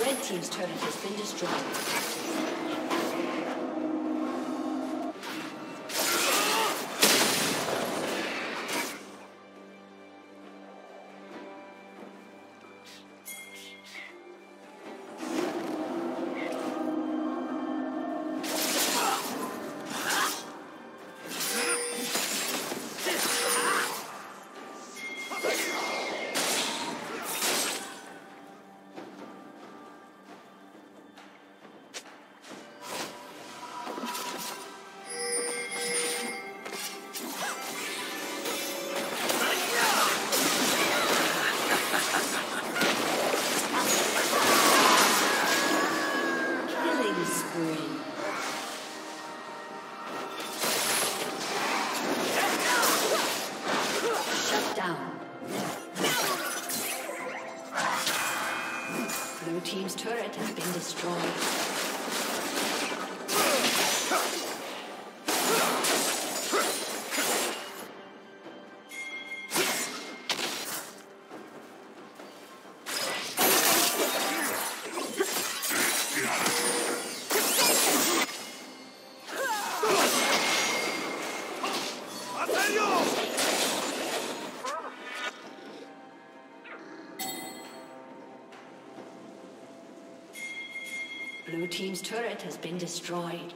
Team's turret has been destroyed. Blue team's turret has been destroyed. Blue team's turret has been destroyed.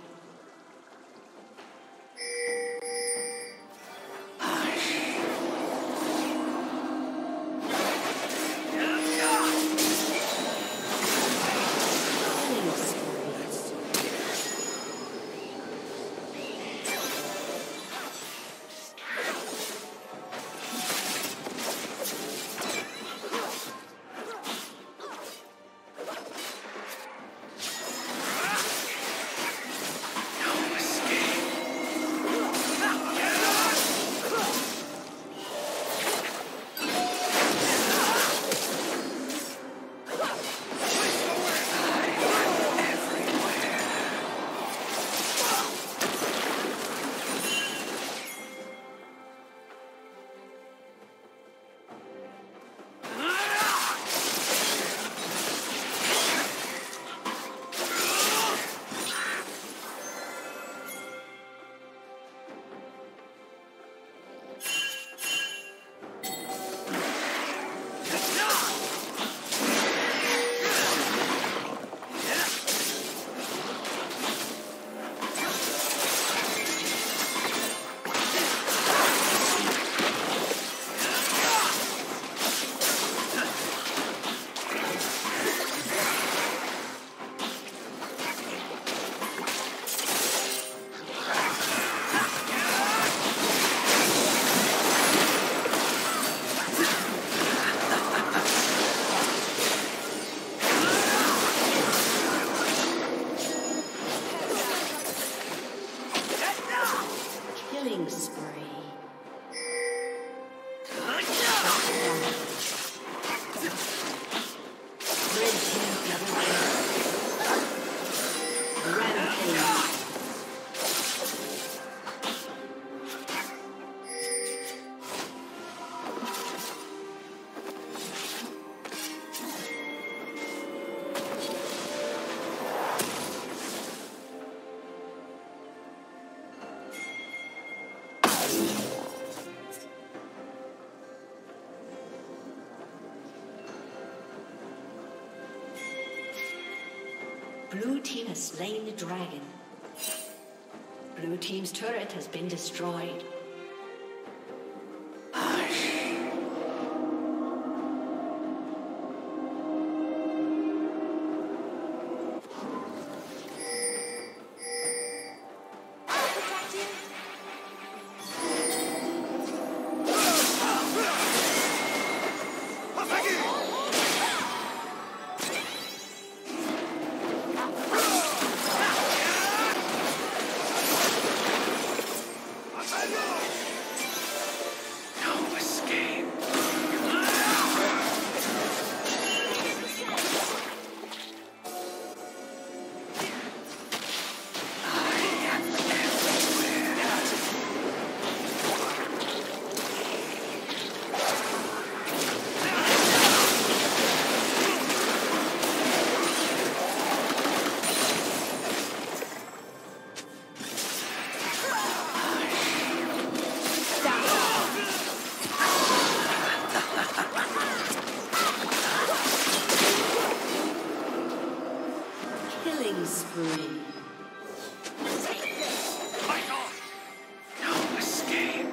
Killing spree. Red team double kill. Rampage. Blue team has slain the dragon. Blue team's turret has been destroyed. I know! Killing spree. No escape.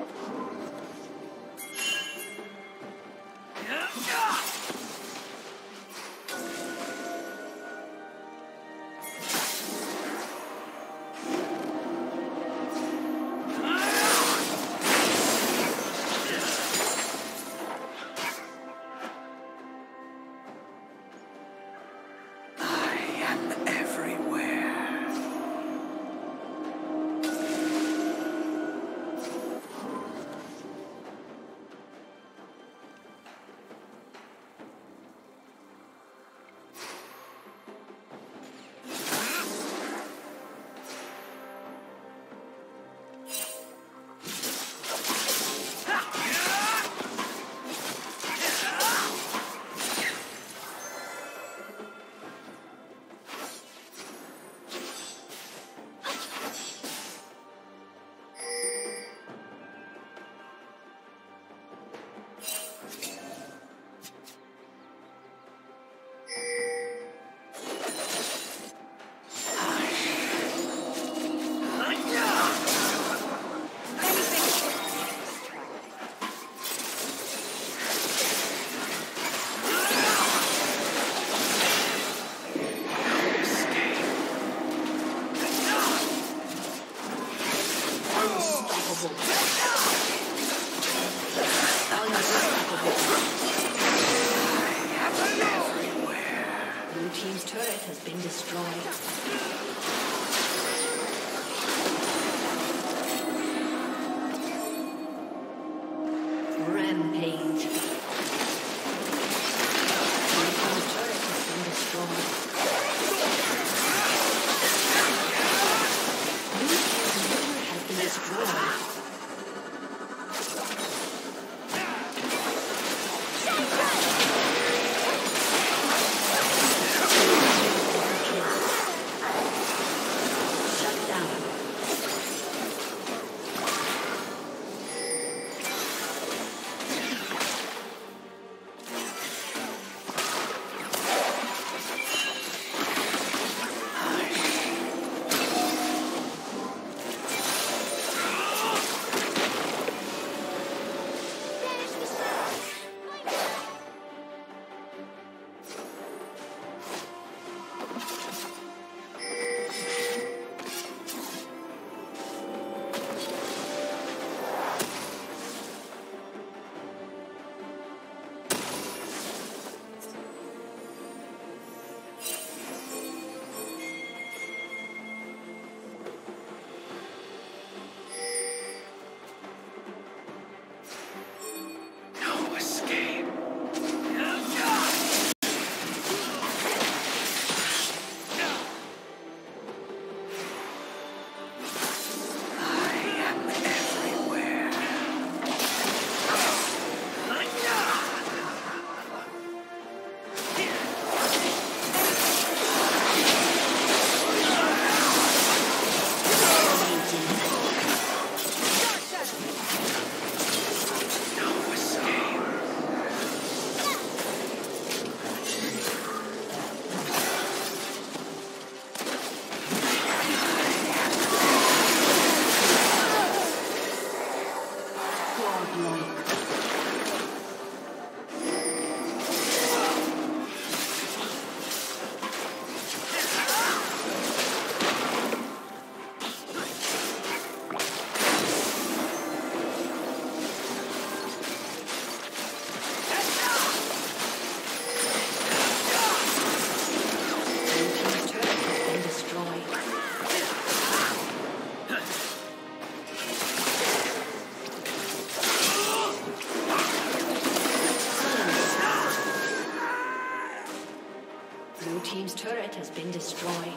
Team's turret has been destroyed.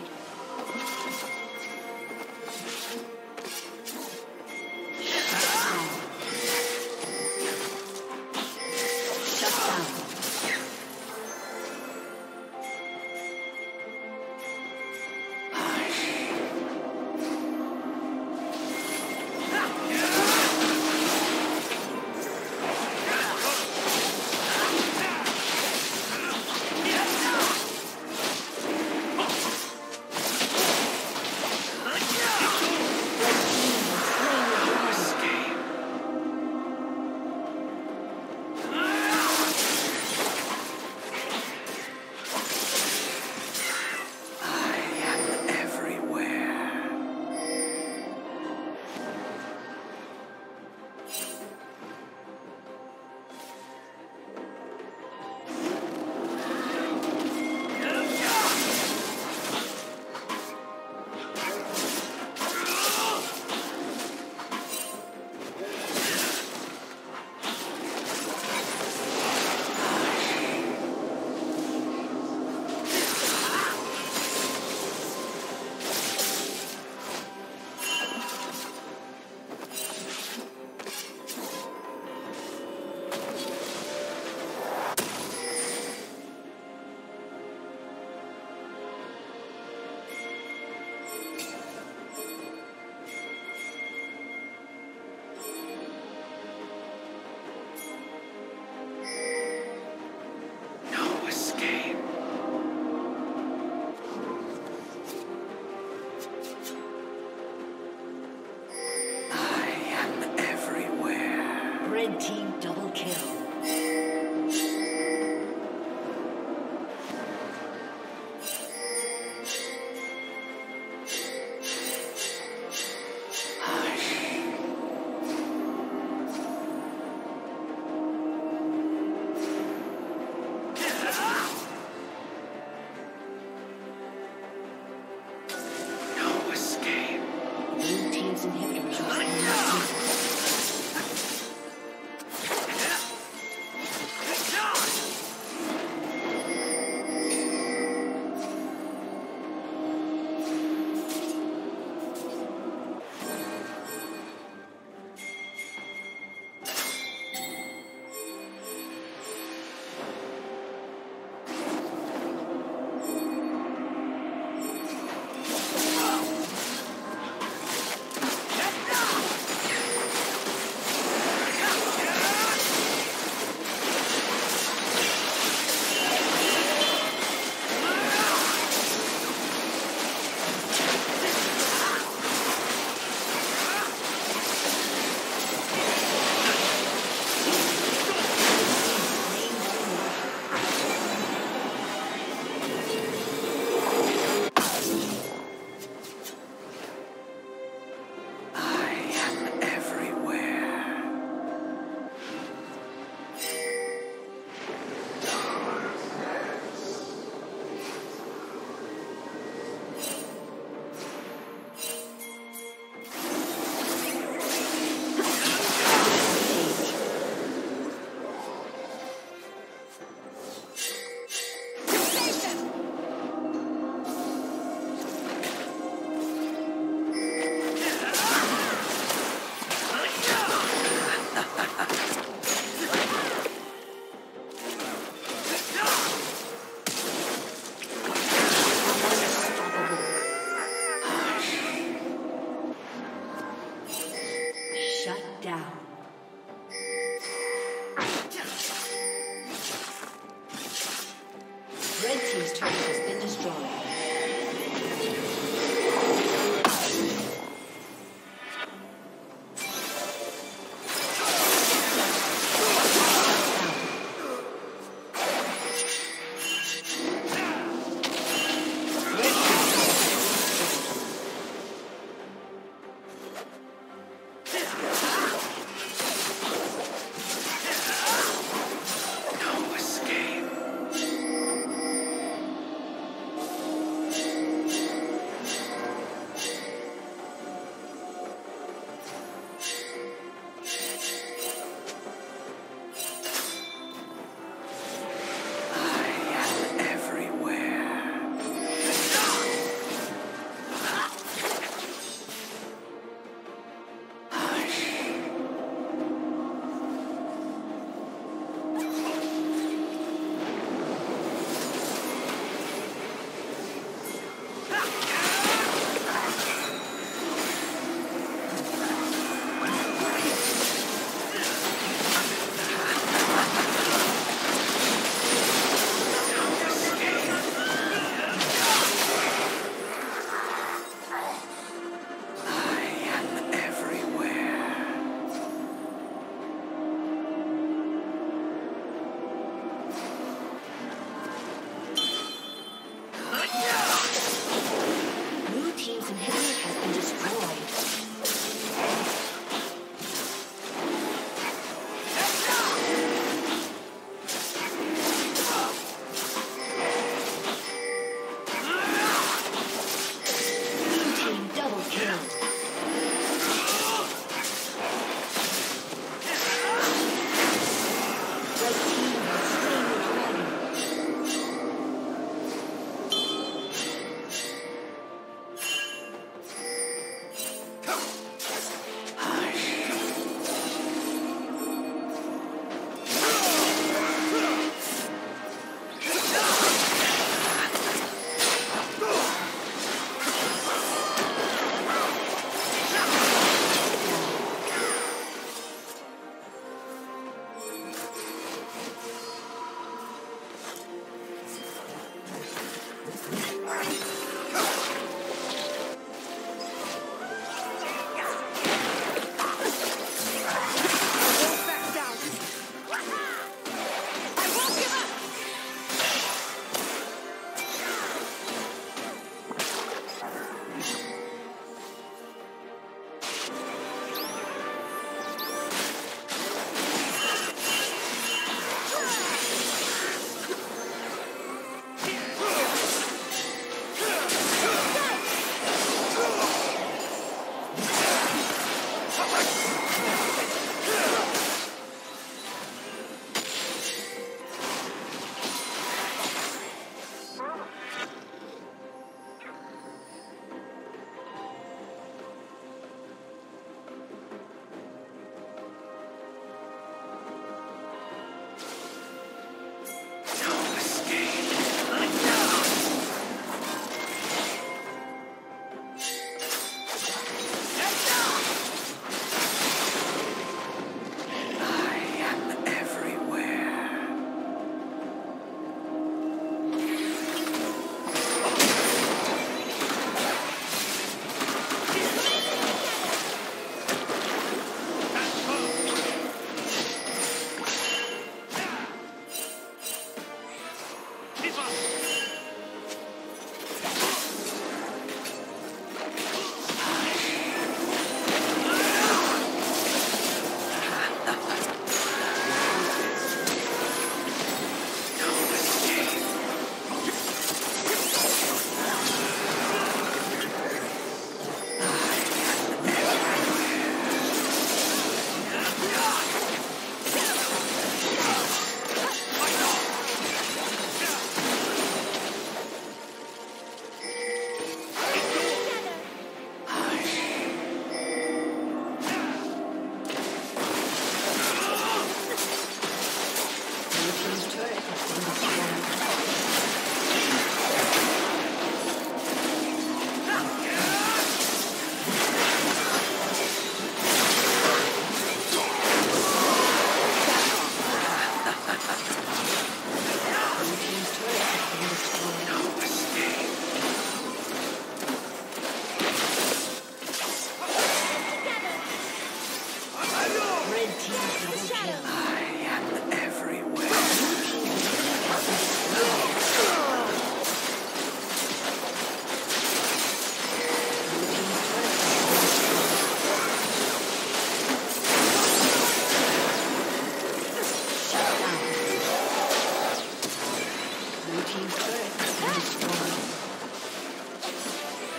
has been destroyed.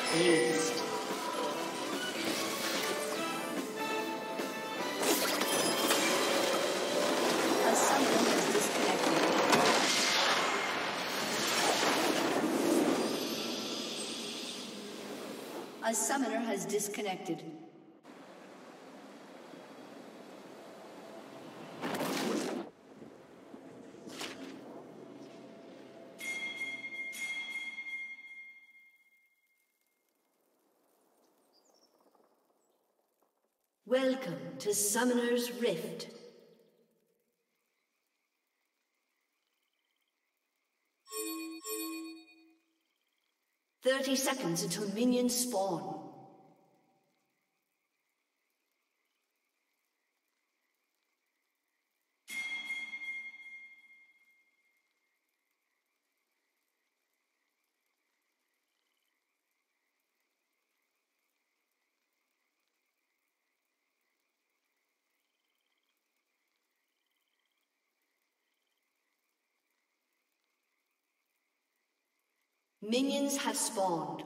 Aced. A summoner has disconnected. A summoner has disconnected. Welcome to Summoner's Rift. "30 seconds until minions spawn. Minions have spawned.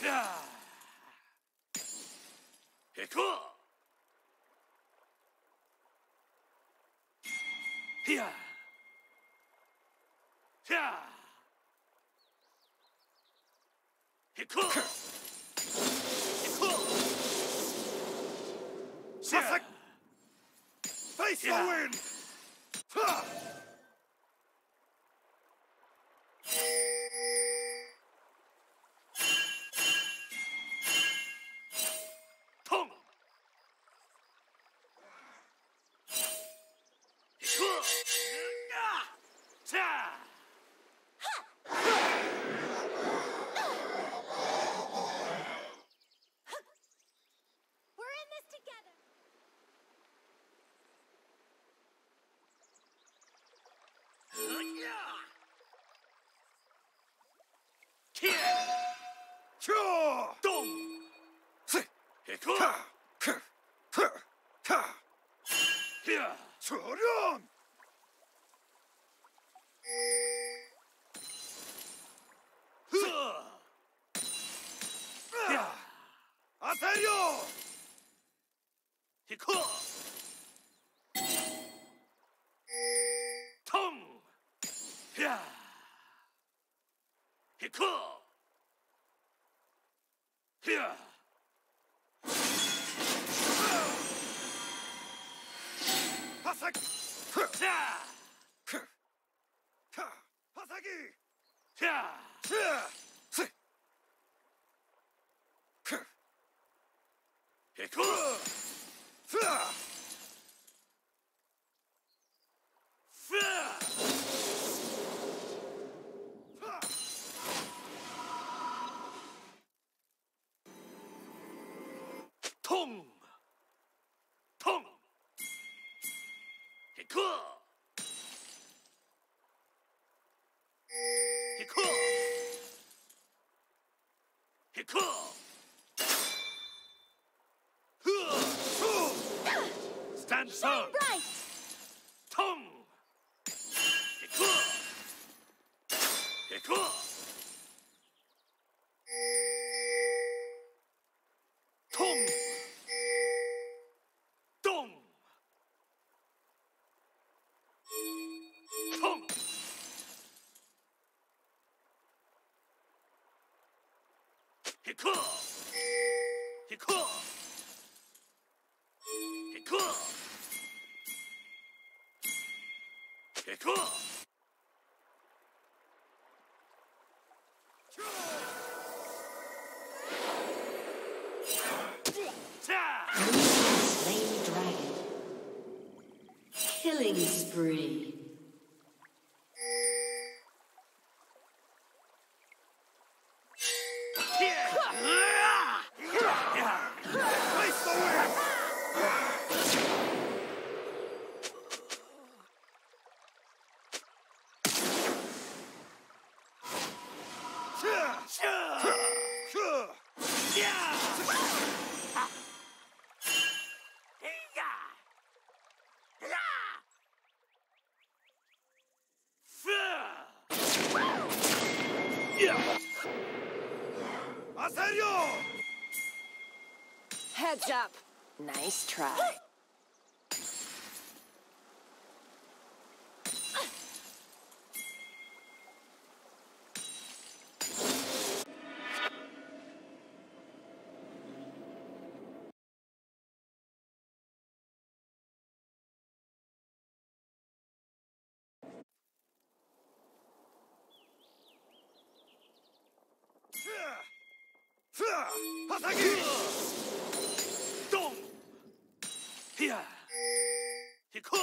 Face the wind! Tong! We're in this together. Sure! Dong! Heko! Here! 소련! 아세요! Heko! Tong! Here! Heko! Here! 바삭! 자! 바삭이! 자! Heko! 통! 통! 히코! 히코! 히코! Stand firm! Right. 통! 히코! 히코! 통! 똥! 통! 히코! 히코! 히코! 히코! 자! Slain the dragon. Killing spree. Face the wind! 아세요! Heads up. Nice try. 바삭이! 똥! 히야! 히코!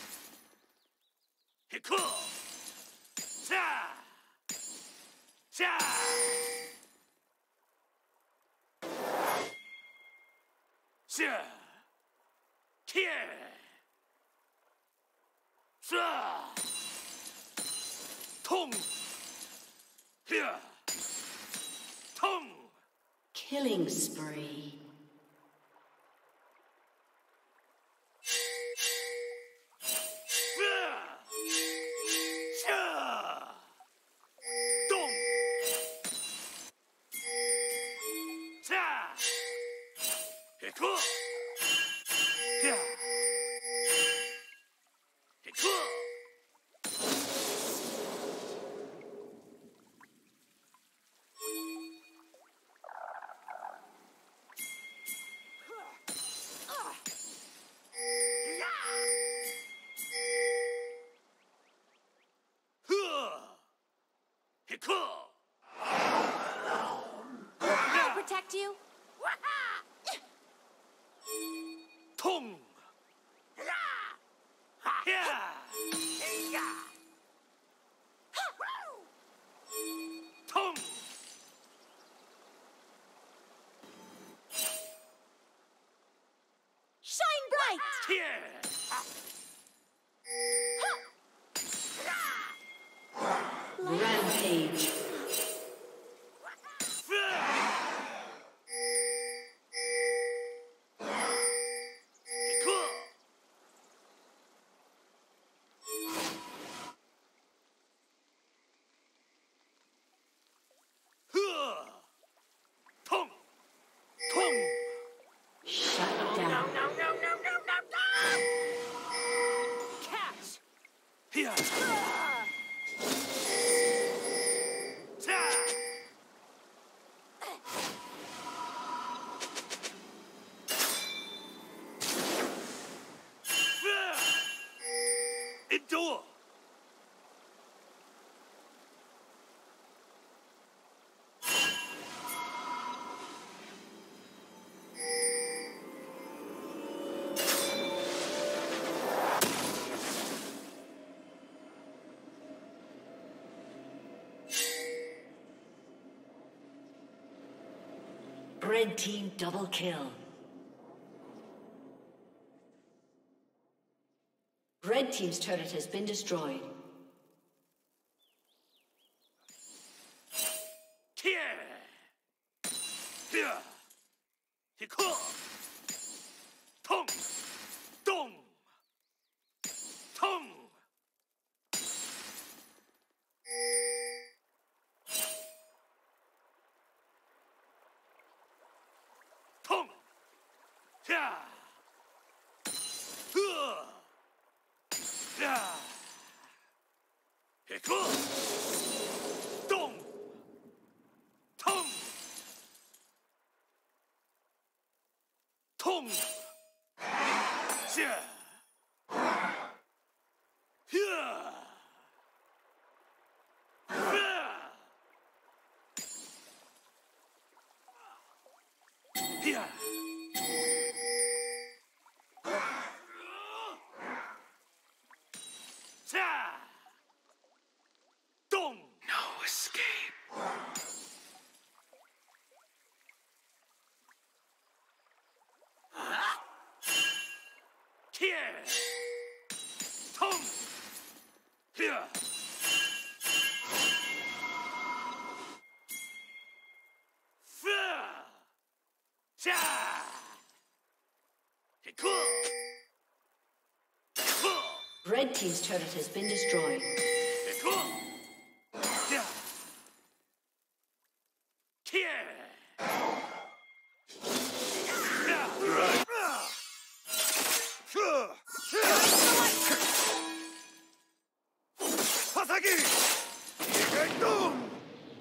히코! 자! 자! 자! 키에! 자! 통! 히야! 통! Killing spree. Hiko! Yeah! Hiko! I'll protect you. Tong! Yeah! Tong! Shine bright. Here! Rampage. Tong! Tong! Shut down. Catch. Here! Endure! Red team double kill. Red team's turret has been destroyed. Here! Here! Hiko! Tong! Dong! Tong! Tong! Yeah! Yeah! Hiko! Dong! Tong! Tong! Yeah! Yeah! Yeah! Yeah! Dong! No escape. Here! Tong! Here! Ja! Hiko! Hiko! Red team's turret has been destroyed. Hiko! Yeah! Here! 화사기! 이글동!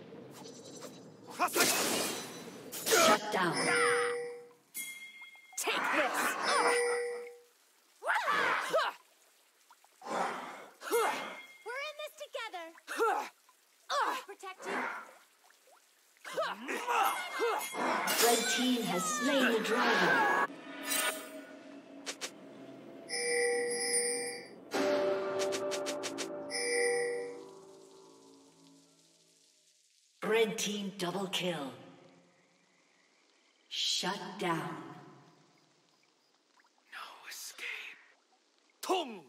화사기! Shut down. Take this. We're in this together. I'll protect you. Red team has slain the dragon. Red team double kill. Shut down. No escape. Tong!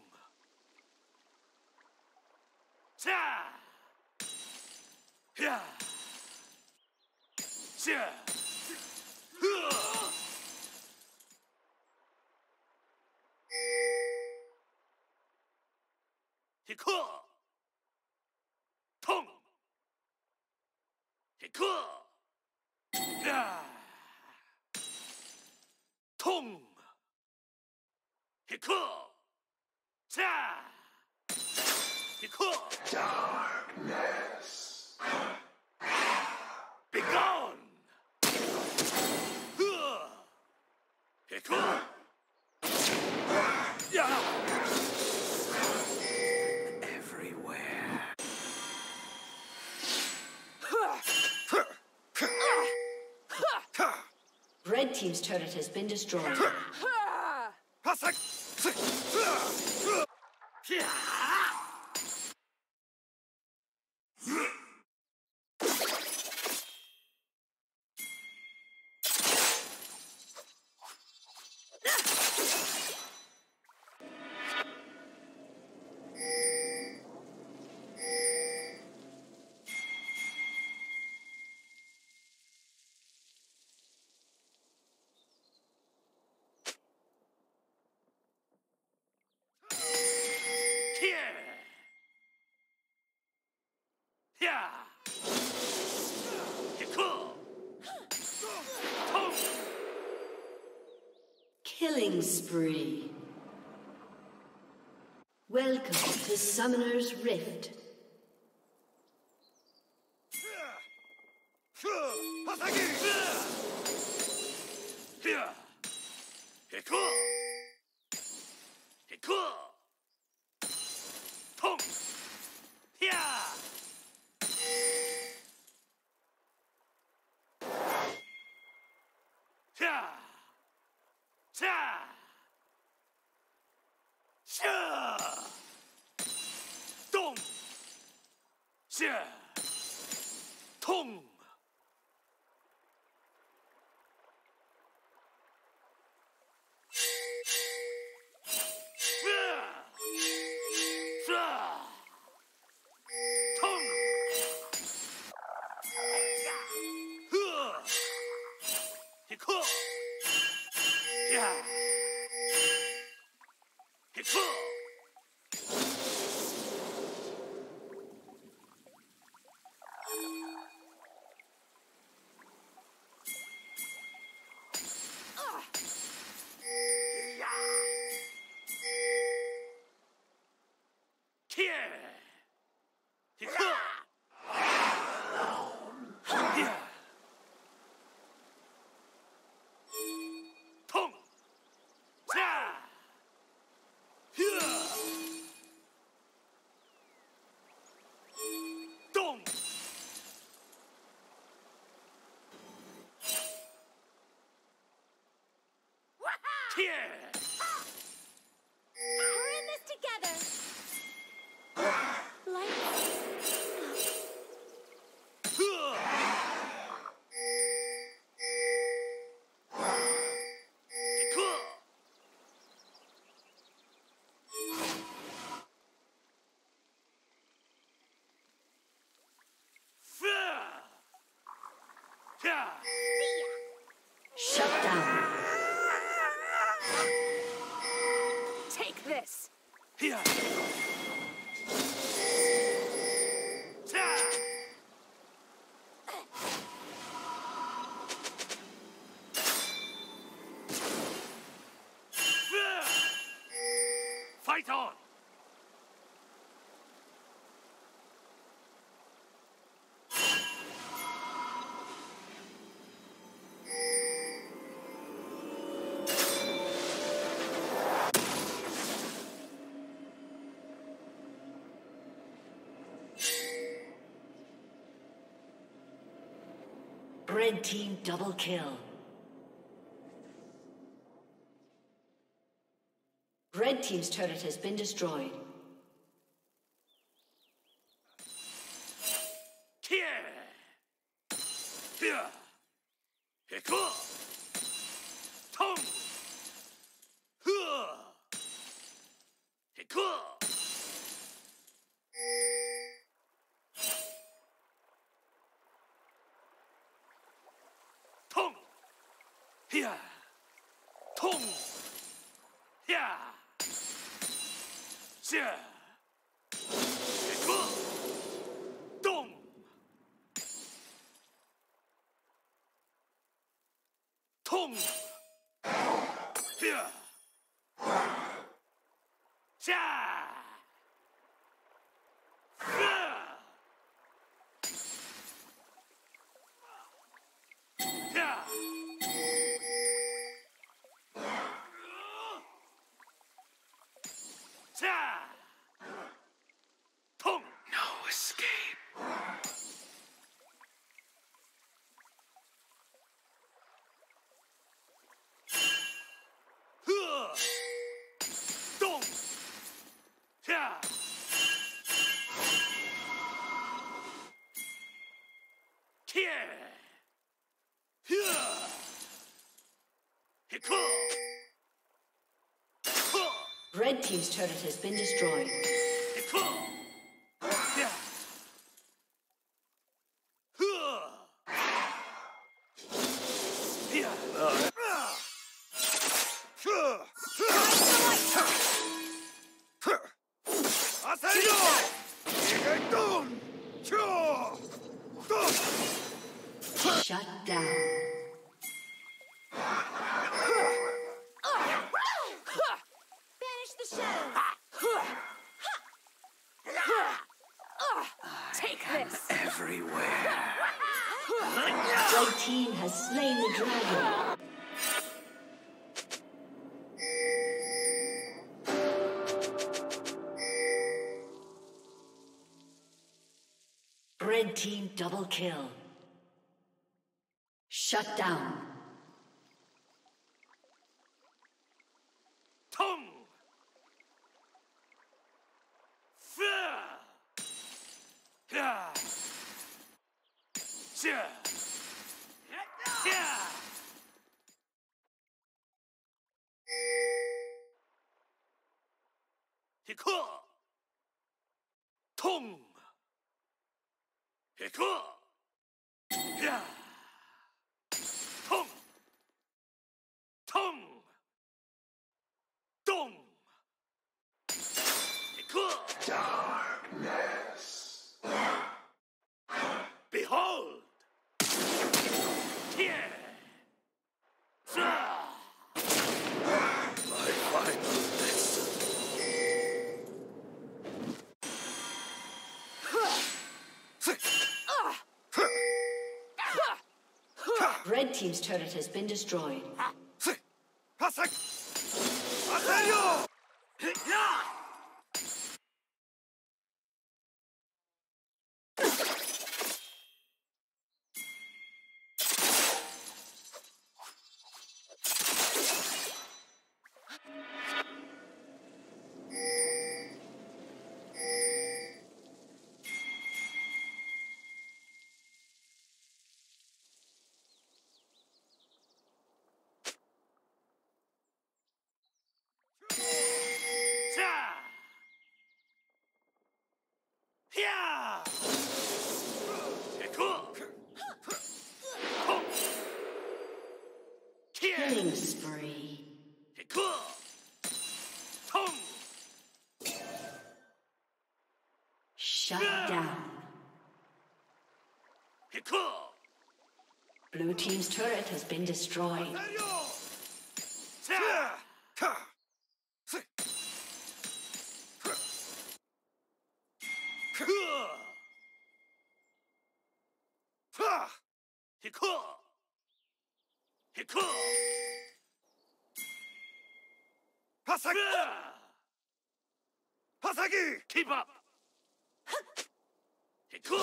Ja! Yeah! Ja! Hiko! Tong! Hiko! Yeah! Tong! 히코! 자! 히코! Darkness. Be gone! 히코! 야! Everywhere. Red team's turret has been destroyed. 바삭. Here! 야! 히코! 통! Killing spree. Welcome to Summoner's Rift. 바삭이. 히야! 히코! 히코! 통! 히야! 자! 자! 샤! 똥! 샤! 통! 히코! 야! 히코! 야! 킬! 히코! 야! 통! 자! 흐! 똥! 킬! We're in this together. Lights. 흐! 히코! 흐! 자! Shut down. Take this. 히야! 자! 흐! Fight on! Red team double kill. Red team's turret has been destroyed. 킬! 히야! 히코! 통! 흐! 히코! 통! 히야! 통! 히야! 자! 히코! 똥! 통! 히야! 자! 통! No escape. 흐! 똥! 자! 킬! 흐! 히코! 흐! Red team's turret has been destroyed. 히코! 야! 흐! 야! 아사히로! 이글동! 큐! 또! Shut down. Banish the shadows. Take this. Everywhere. Red team has slain the dragon. Red team double kill. Shut down. 통! 쓰! 야! 자! 야! 히코! 통! 히코! 야! 통! 통! 똥! 히코! Darkness. Behold! Here! My final lesson. Red team's turret has been destroyed. 아사! 아사히로! 자! 야! 히코! 통! 킬! Killing spree. 히코! 통! Shut down. 히코! Blue team's turret has been destroyed. 자! 카! 스! 흐! 파! 히코! 히코! 바사기! 으아! 바사기! 기밥! 히코!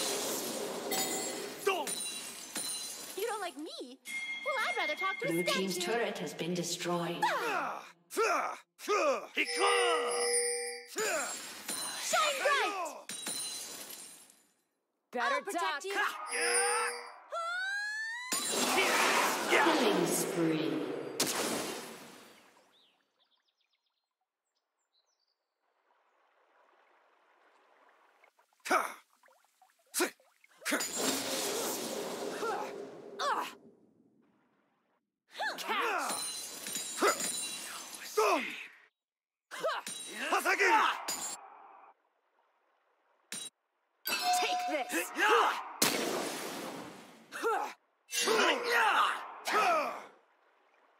똥! You don't like me? Well, I'd rather talk to Blue a team's statue. turret has been destroyed. 파! 파! 히코! Shine bright. Better protect you. Killing spree. 카! 스! 카! 똥! 바사기! Take this. 파!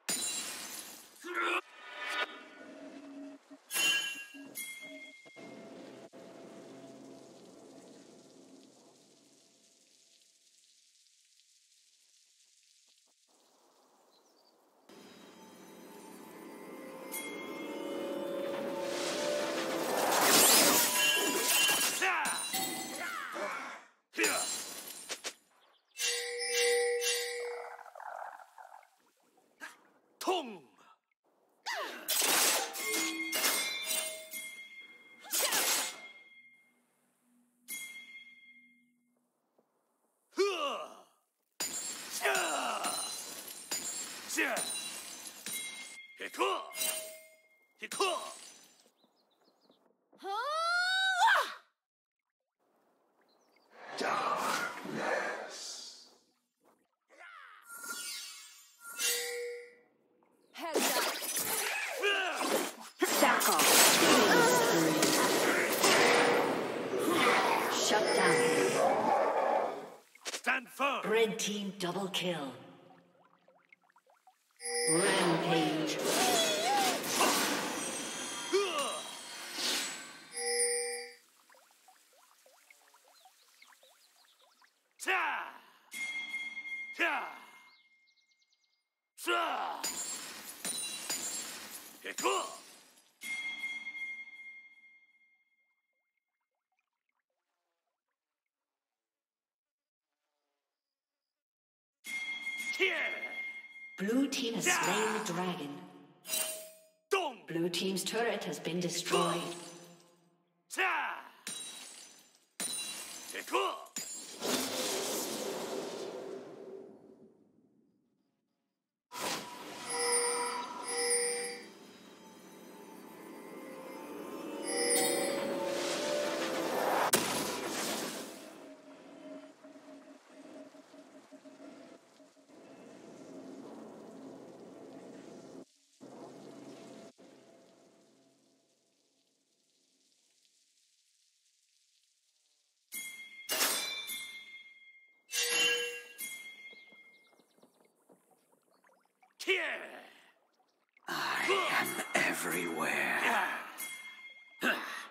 Yeah. Hey, cool. Hey, cool. Darkness. Heads up. Back off. Shut down. Stand firm. Red team double kill. Rampage. Hey, cool. Here. Blue team has slain the dragon. Dong. Blue team's turret has been destroyed. Hey, cool. Here. I am everywhere. We're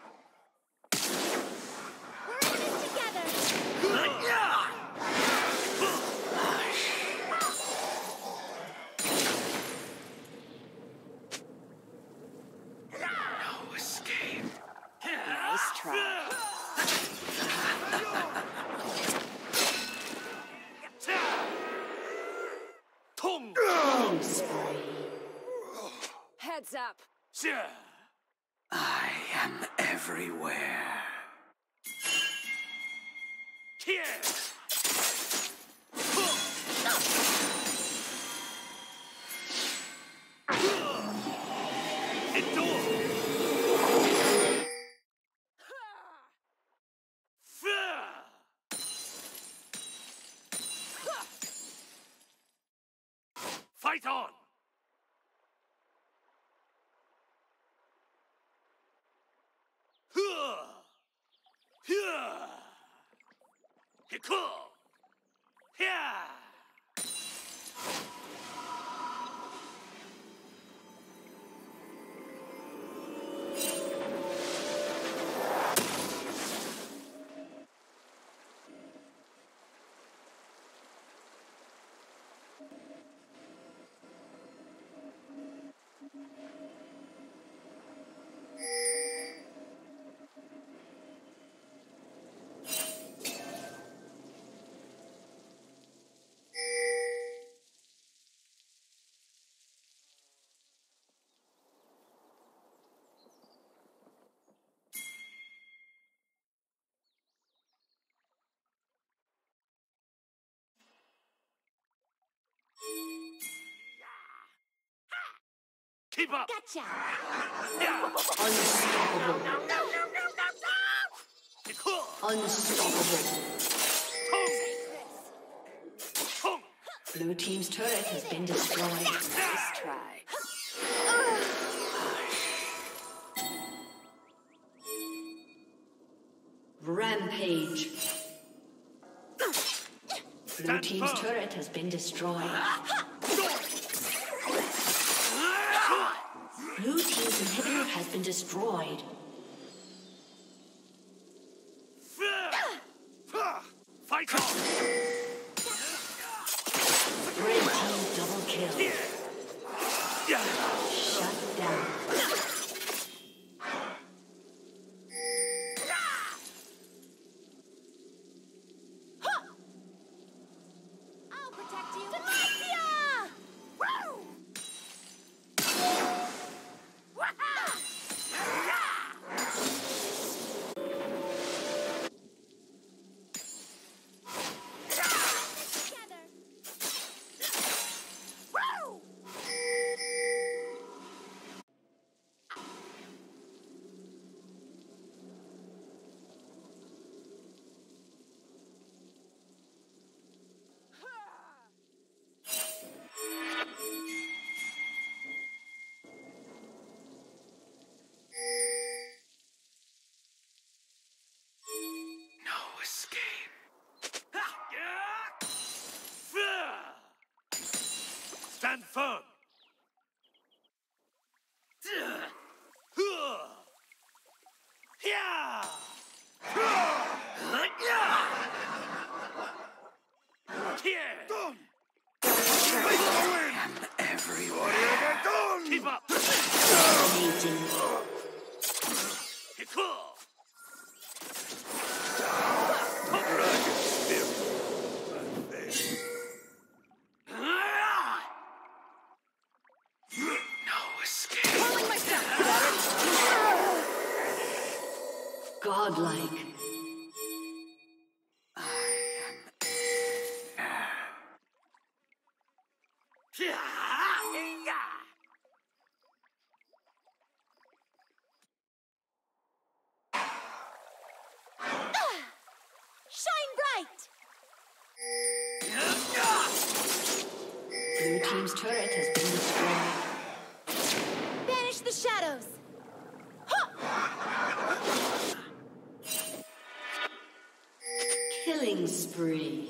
in this together. No escape. Nice try. Tong. Killing spree. Heads up. Yeah. I am everywhere. Here. Endure. Fight on. Hiko. Yeah. Keep up. Gotcha. Yeah. Unstoppable. Hiko. Unstoppable. Tong. Tong. Blue team's turret has been destroyed. Nice try. Rampage. Blue team's turret has been destroyed. Blue team's inhibitor has been destroyed. Fight on. Red team double kill. Yeah. Shut down. I'll protect you. Demacia! Woo! firm. Yeah. Here. Done! I'm everywhere. Done! Keep up. Dominating. Be cool. Dragon spirit. Pathetic. No escape. Calling myself. Godlike. Shine bright. Blue team's turret has been destroyed. Banish the shadows. Killing spree.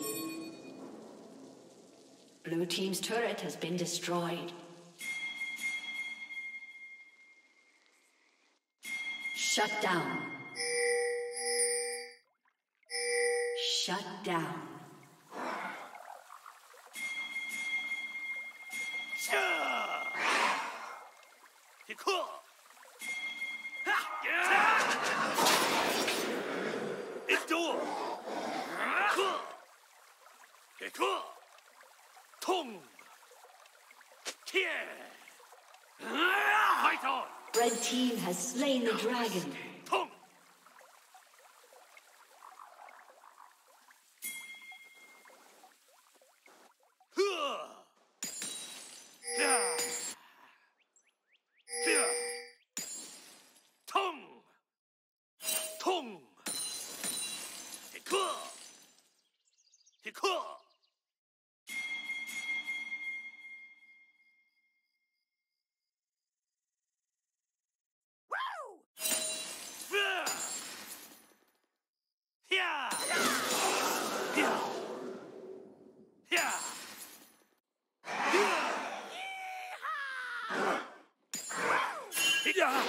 Blue team's turret has been destroyed. Shut down. Shut down. Be cool. Endure. Cool. Be cool. Tung. Here. Fight on. Red team has slain the dragon. Tung. Tung. Tung. Be cool. Be cool. Yeah. Yeah. Yeah. Yeah.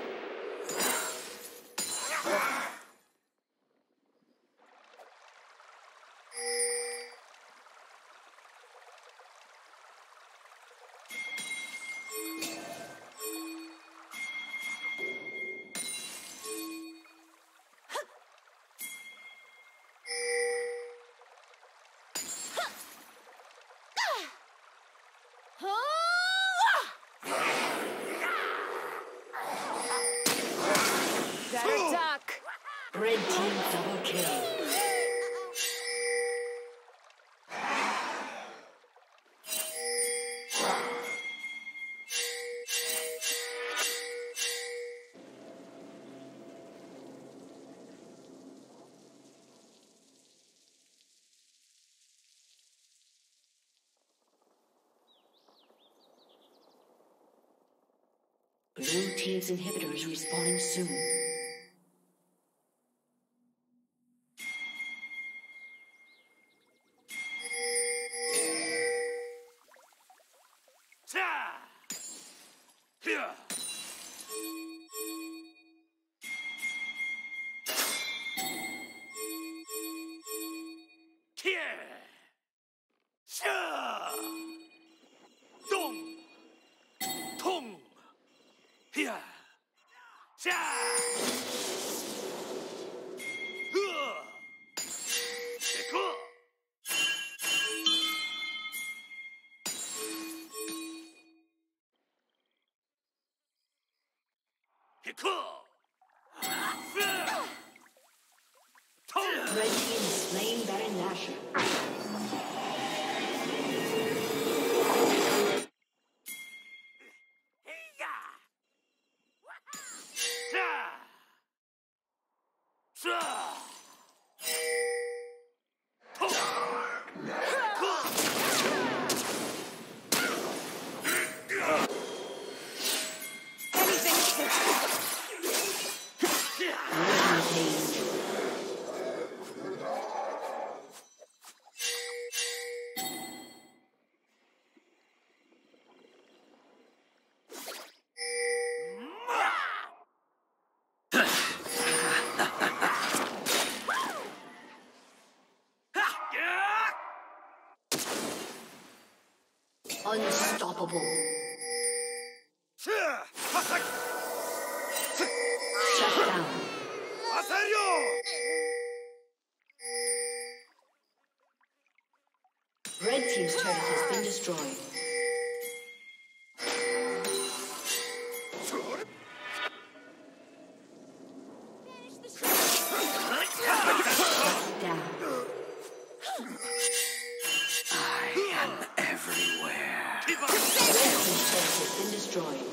Better duck. Red team double kill. Blue team's inhibitor is respawning soon. Here. Here. Sha. Dong. Tong. Here. Sha. Eko. Eko. Red team has slain Baron Nashor. Unstoppable. Attack! Shut down. Aserio! Red team's turret has been destroyed. Down. I am everywhere. Red team's turret has been destroyed.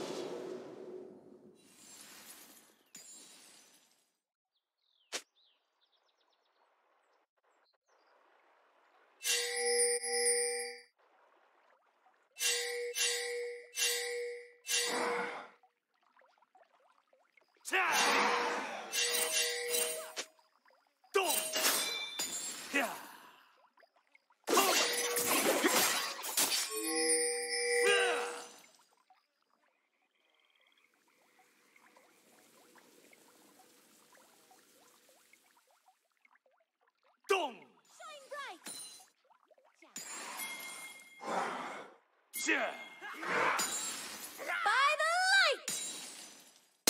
Shine bright. By the light.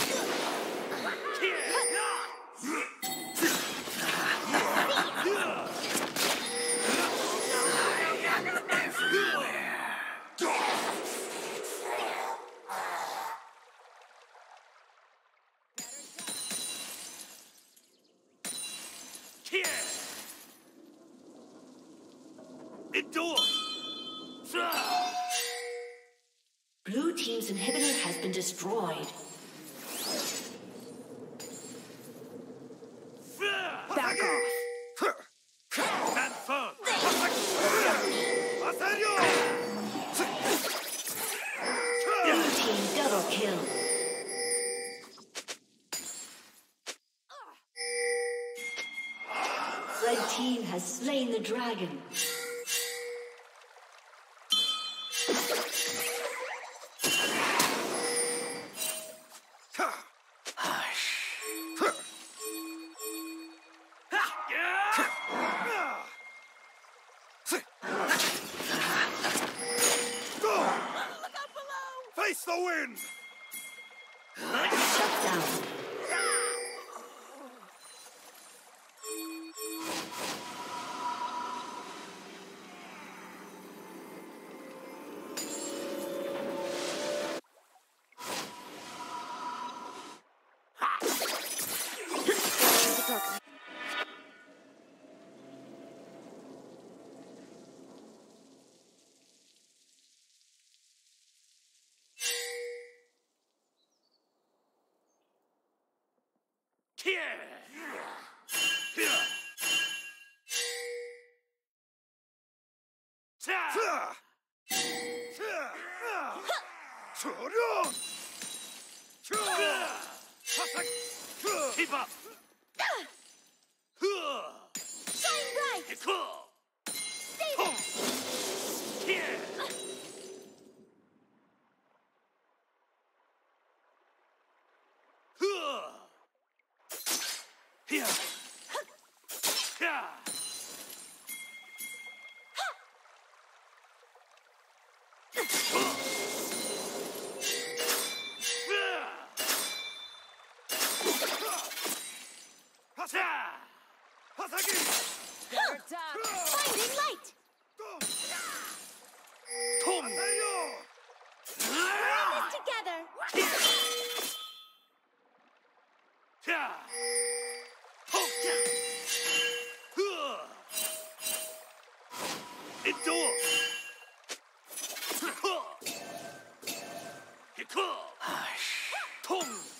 Endure! Blue team's inhibitor has been destroyed. Back off! Stand firm! Aserio! Blue team double kill. Red team has slain the dragon. Face the wind! Shut down. Keep up! Shine bright. Stay there. Here! Here! Finding light. Tom! We're in this together. Endure! Tom!